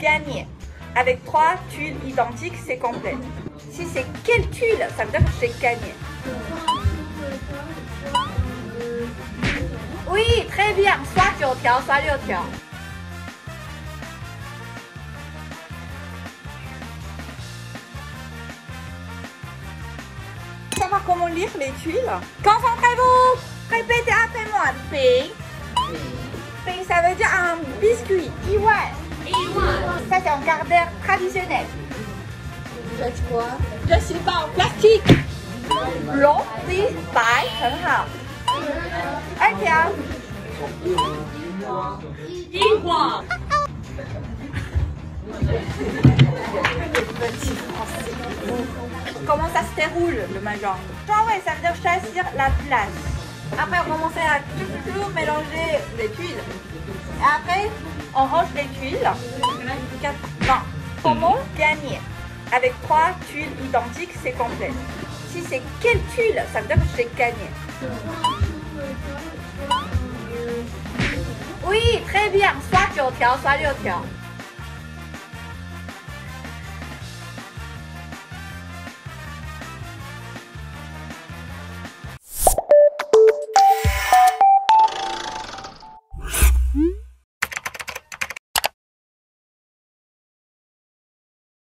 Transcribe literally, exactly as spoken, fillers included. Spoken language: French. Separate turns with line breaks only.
gagner. Avec trois tuiles identiques, c'est complet. Si c'est quelle tuile, ça veut dire que j'ai gagné. Oui, très bien. Soit 九条, soit 六条. Savoir comment lire les tuiles? Concentrez-vous. Répétez après moi. Bing. Bing, ça veut dire un biscuit. Iwan. Ça, c'est un quart d'heure traditionnel. Je sais quoi? Je suis pas en plastique. Long, oui, bye, 很好。二条。一晃。Petit français. Comment ça se déroule le mahjong? Genre, ouais, ça veut dire choisir la place. Après, on commence à tout, tout mélanger les tuiles. Et après, on range les tuiles. Non. Comment gagner? Avec trois tuiles identiques, c'est complet. Si c'est quelle tuile, ça veut dire que j'ai gagné. Oui, très bien. Soit 九条, soit 六条.